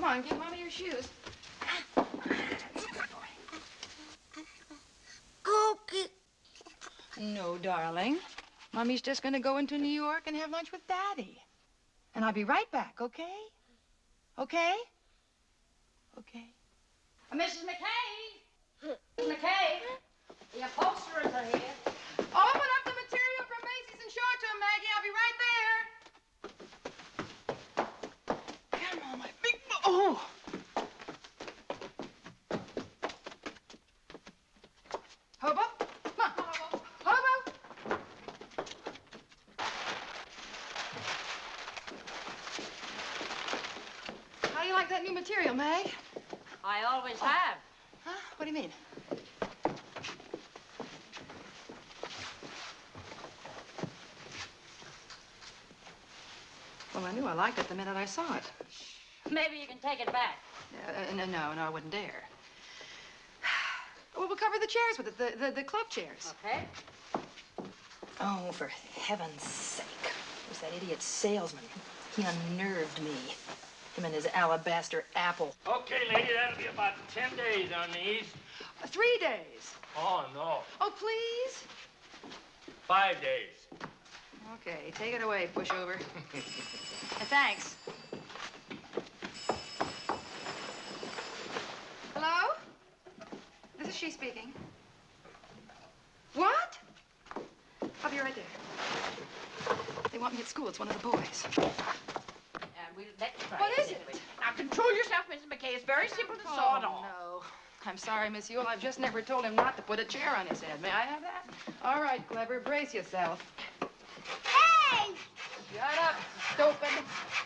on, give Mommy your shoes. Cookie. No, darling. Mommy's just gonna go into New York and have lunch with Daddy. And I'll be right back, okay? Okay? Okay. Mrs. McKay! Mrs. McKay! The upholsterers are here. Open up the material from Macy's and show it to him, Maggie. I'll be right there. Come on, my big... Oh! Hobo? Come on, Hobo. Hobo! How do you like that new material, Mag? I always have. Huh? What do you mean? Well, I knew I liked it the minute I saw it. Maybe you can take it back. No, I wouldn't dare. Well, we'll cover the chairs with it, the club chairs. Okay. Oh, for heaven's sake. It was that idiot salesman. He unnerved me. Him and his alabaster apple. Okay, lady, that'll be about 10 days on these. 3 days. Oh, no. Oh, please? 5 days. Okay, take it away, pushover. Thanks. Hello? This is she speaking. What? I'll be right there. They want me at school. It's one of the boys. Let's try What it is this it? way. Now, control yourself, Mrs. McKay. It's very simple to saw it off. No. I'm sorry, Miss Yule. I've just never told him not to put a chair on his head. May I have that? All right, Clever. Brace yourself. Hey! Shut up, stupid.